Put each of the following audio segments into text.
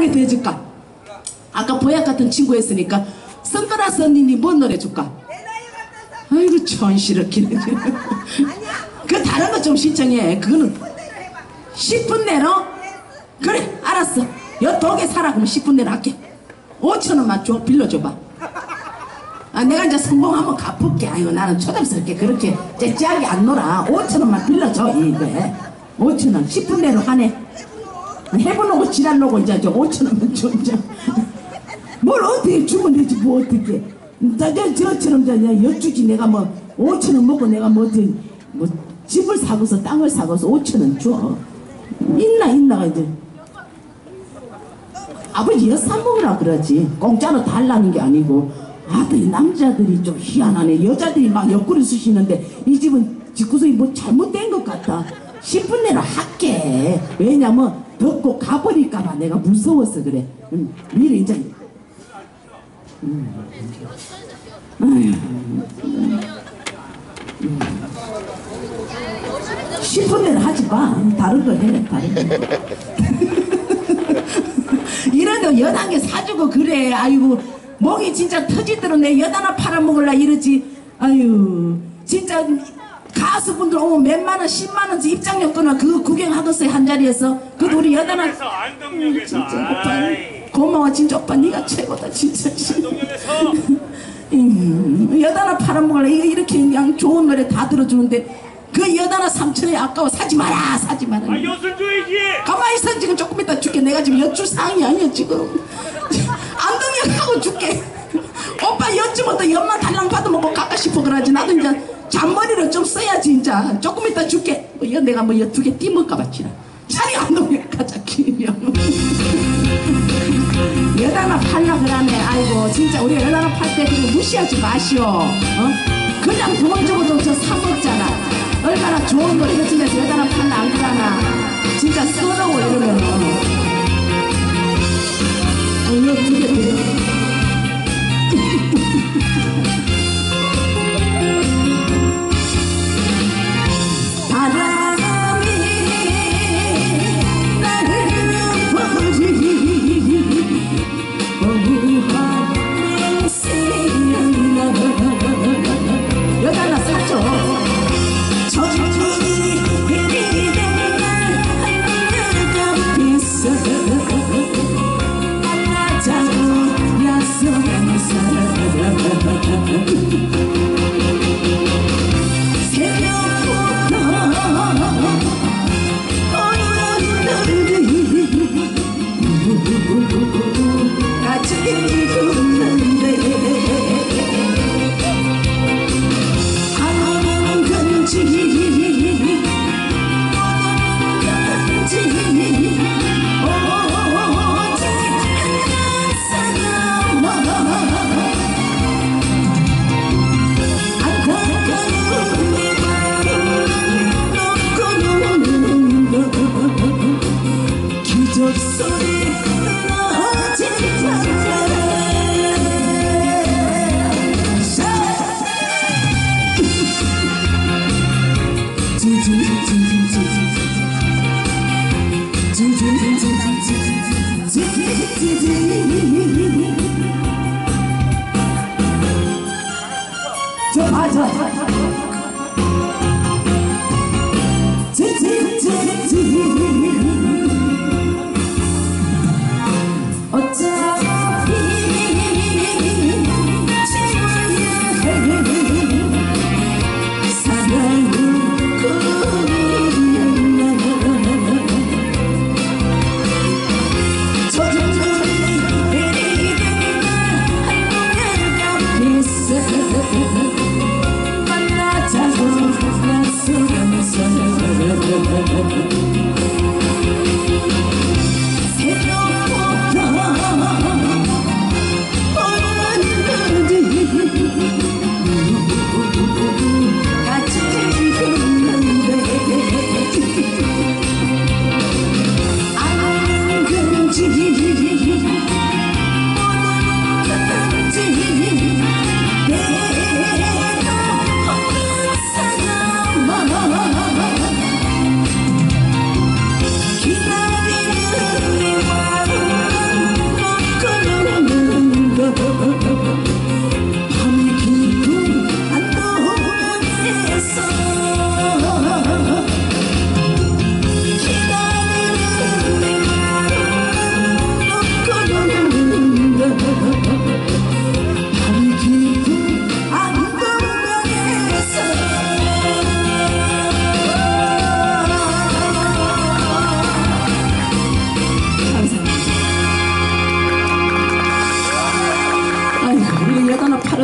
신나게 대줄까? 아까 보약 같은 친구 했으니까 선글라스 언니니 뭔 노래 줄까? 아이고 촌시럽기네. 그 다른 거 좀 신청해. 그거는 10분 내로? 그래 알았어. 여 독에 사라 그러면 10분 내로 할게. 5,000원만 줘. 빌려줘봐. 아 내가 이제 성공하면 갚을게. 아이고 나는 초등스럽게 그렇게 째째하게 안 놀아. 5,000원만 빌려줘. 이게 5,000원 10분 내로 하네. 해보려고 지랄려고 이제 5,000원만 줘. 이제 뭘 어떻게 주면 되지 뭐 어떻게 저처럼 여쭈지. 내가 뭐 5,000원 먹고 내가 뭐 집을 사고서 땅을 사고서 5,000원 줘. 있나가 이제 아버지 엿사 먹으라 그러지. 공짜로 달라는 게 아니고. 아들이 남자들이 좀 희한하네. 여자들이 막 옆구리 쑤시는데 이 집은 집구석이 뭐 잘못된 것 같아. 10분 내로 할게. 왜냐면 덮고 가버릴까봐 내가 무서워서 그래. 미리 이제 10분 내로 하지 마. 다른 거 해. 다른 거. 이래도 여단계 사주고 그래. 아이고 목이 진짜 터지도록 내 엿 하나 팔아먹을라 이러지. 아유 진짜 가수분들 오면 몇만원 10만원 입장료 끊어. 그거 구경하겠어요 한 자리에서. 그래도 우리 엿 하나 안동역에서 오빠 고마워 진짜. 오빠 네가 최고다 진짜. 안동역에서 엿 하나 팔아먹을라. 이거 이렇게 그냥 좋은 노래 다 들어주는데 그 엿 하나 3,000원이 아까워. 사지 마라 사지 마라. 아 엿을 줘야지. 가만히 있어. 지금 조금 이따 줄게. 내가 지금 엿줄 상황이 아니야 지금. 안동역 하고 줄게. 오빠 엿 주면 또 엿만 달랑 받아먹고 가까 싶어 그러지. 나도 이제 잔머리를 좀 써야지. 진짜 조금 이따 줄게. 내가 뭐 엿 2개 띠먹까 지라. 차리 안동역 가자 기면. 엿 하나 팔라 그러네. 아이고 진짜 우리 엿 하나 팔 때 그거 무시하지 마시오. 그냥 돈 주고도 저 사먹잖아. 얼마나 좋은 거 이거 진짜 엿 하나 팔라 안 그러나. 진짜 서러워 이러면은. 엿 2개 드려. 바람이 나를 버리고 엿 하나 사줘.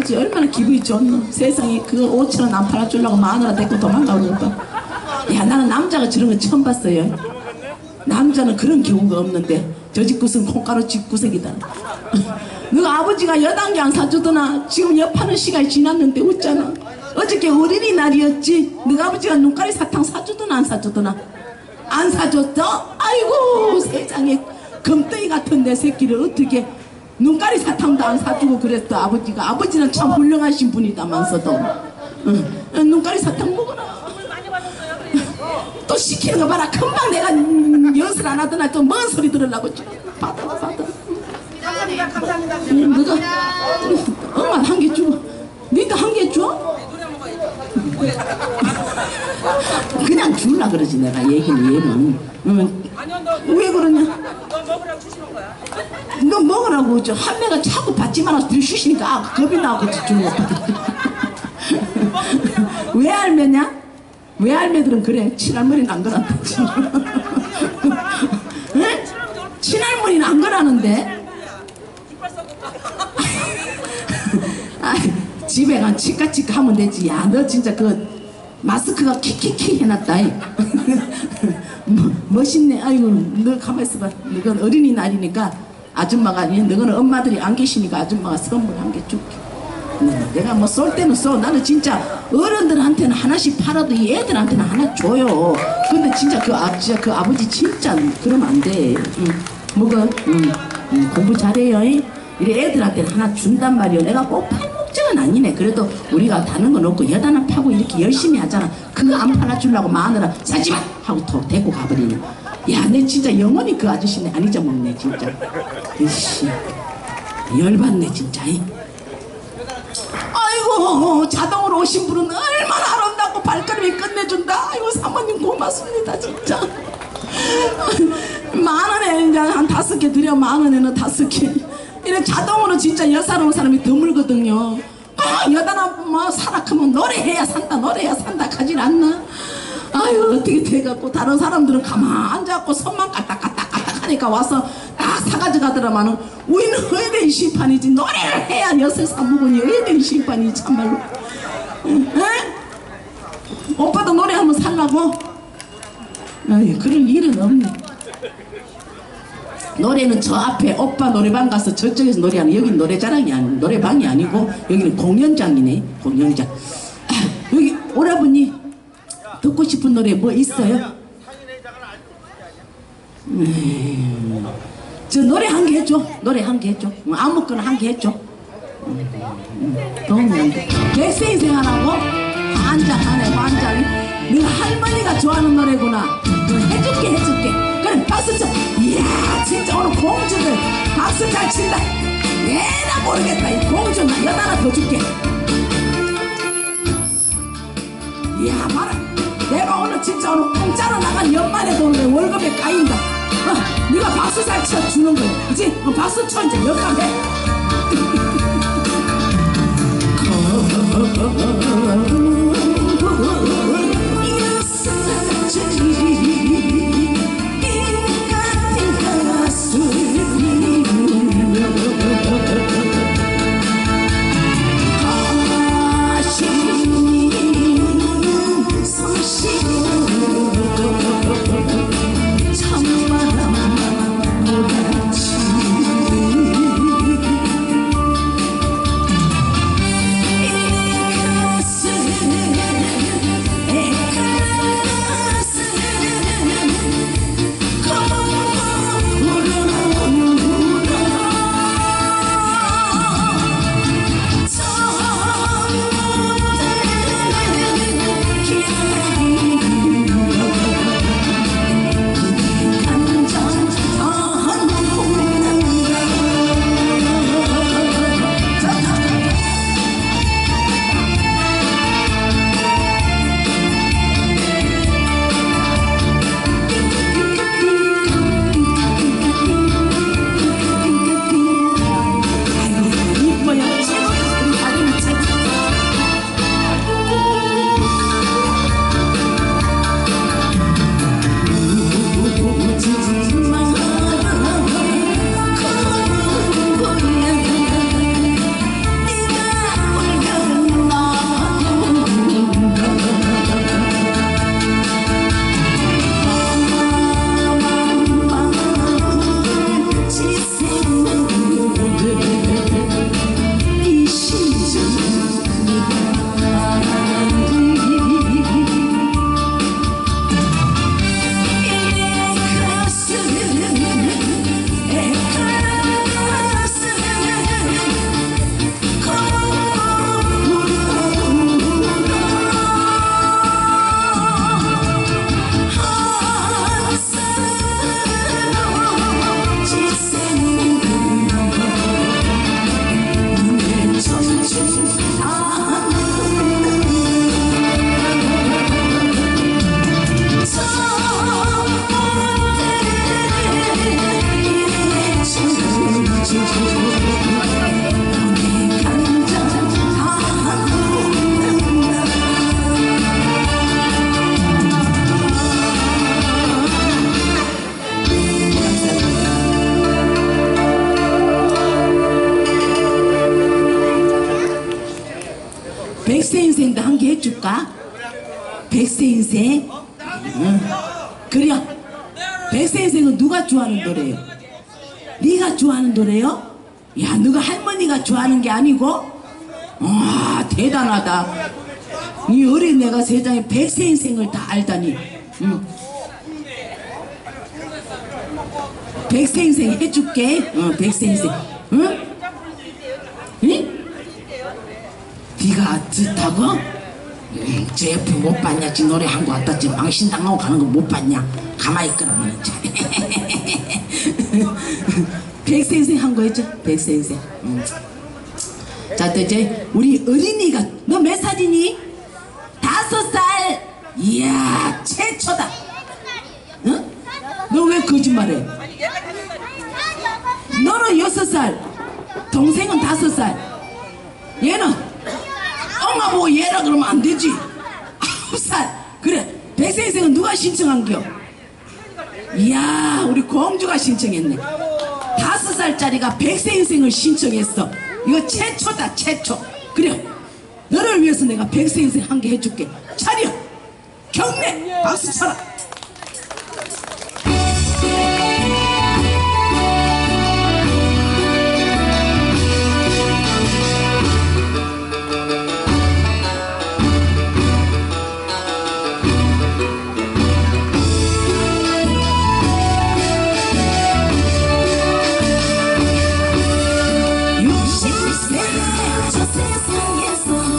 아버지 얼마나 기분이 좋노. 세상에 그 5천원 안 팔아주려고 마누라 데리고 도망가고 오빠. 야 나는 남자가 저런 거 처음 봤어요. 남자는 그런 경우가 없는데 저 집 구석 콩가루 집 구석이다. 너가 아버지가 여단계 안 사주더나. 지금 여파는 시간이 지났는데 웃잖아. 어저께 어린이날이었지. 너가 아버지가 눈가리 사탕 사주더나 안 사주더나. 안 사줬어? 아이고 세상에 금덩이 같은 내 새끼를 어떻게 눈가리 사탕도 안 사주고 그랬어. 아버지가. 아버지는 참 훌륭하신 분이다만서도 눈가리 사탕 먹어라. 또 시키는 거 봐라. 금방 내가 연습 안 하더나 또 뭔 소리 들으려고. 받아. 감사합니다. 감사합니다. 너가 엄마 한 개 주고 니도 한 개 줘? 그냥 줄라 그러지 내가 얘기는 얘는. 왜 그러냐? 너 먹으라고 주시는 거야? 너 먹으라고 저 할매가 자꾸 받지만 않아서 들쑤시니까 겁이 나고 주는 거. 왜 할매냐? 왜 할매들은 그래? 친할머니는 안 그런다. 응? 친할머니는 안 그러는데? 집에 가 치카치카 하면 되지. 야 너 진짜 그 마스크가 키키키 해놨다. 멋있네. 아이고 너 가만 있어봐. 너건 어린이날이니까 아줌마가 너는 엄마들이 안 계시니까 아줌마가 선물 한 개 줄게. 내가 뭐 쏠 때는 쏘. 나는 진짜 어른들한테는 하나씩 팔아도 이 애들한테는 하나 줘요. 근데 진짜 그 아버지 진짜 그러면 안 돼. 먹어. 공부 잘해요. 이래 애들한테는 하나 준단 말이야. 내가 꼭 팔 목적은 아니네. 그래도 우리가 다른 건 없고 여단을 파고 이렇게 열심히 하잖아. 그거 안 팔아주려고 마누라 사지마 하고 톡 데리고 가버리네. 야, 내 진짜 영원히 그 아저씨네 안 잊어먹네 진짜. 이씨 열받네 진짜. 아이고 자동으로 오신 분은 얼마나 아름답고 발걸음이 끝내준다. 아이고 사모님 고맙습니다 진짜. 만원에 이제 한 5개 드려. 만원에는 5개. 이래 자동으로 진짜 여사로운 사람이 드물거든요. 여단아 뭐 사락하면 노래해야 산다 노래해야 산다 가진 않나. 아유 어떻게 돼갖고 다른 사람들은 가만 앉아갖고 손만 까딱까딱까딱 하니까 와서 딱 사가져 가더라마는 우리는 의대인 심판이지. 노래를 해야 엿을 사먹으니 의대인 심판이지 참말로. 오빠도 노래하면 살라고? 아유 그럴 일은 없네. 노래는 저 앞에 오빠 노래방 가서 저쪽에서 노래하는. 여기는 노래자랑이 아니고 노래방이 아니고 여기는 공연장이네. 공연장. 여기 오라버니 듣고 싶은 노래 뭐 있어요? 저 노래 한 개 해줘. 노래 한 개 해줘. 아무거나 한 개 해줘. 백세 생활하고 환장하네 환장. 너 할머니가 좋아하는 노래구나. 해줄게. 그래 박수 쳐. 이야 진짜 오늘 공주들 박수 잘 친다. 얘나 모르겠다. 이 공주 나 여자나 더 줄게. 이야 봐라. 내가 오늘 진짜 오늘 공짜로 나간 연말에 돈을 월급에 까인다. 네가 박수 잘 쳐주는 거야. 그치? 박수 쳐 이제 역감해. 백세 인생도 한 개 해줄까? 백세 인생? 응. 그래요. 백세 인생은 누가 좋아하는 노래예요? 네가 좋아하는 노래요? 야, 너가 할머니가 좋아하는 게 아니고? 와, 대단하다. 이 어린 내가 세상에 백세 인생을 다 알다니. 응. 백세 인생 해줄게. 백세 인생. 응? 응? 네가 듣다고? 저 옆에 못 봤냐? 지 노래 한 거 왔다. 지 망신당하고 가는 거 못 봤냐? 가만히 있거라 너는 잘. 백세 인생 한 거 했죠? 백세 인생. 자, 또 이제 우리 어린이가 너 몇 살이니? 5살. 이야, 최초다. 응? 너 왜 거짓말해? 너는 6살, 동생은 5살. 얘는 엄마 보고 얘라 그러면 안 되지. 9살. 그래, 백세 인생은 누가 신청한겨? 이야, 우리 공주가 신청했네. 5살짜리가 백세 인생을 신청했어. 이거 최초다, 최초. 그래, 너를 위해서 내가 백세 인생 한 개 해줄게. 차려. 경례. 박수 쳐라. 저 세상에서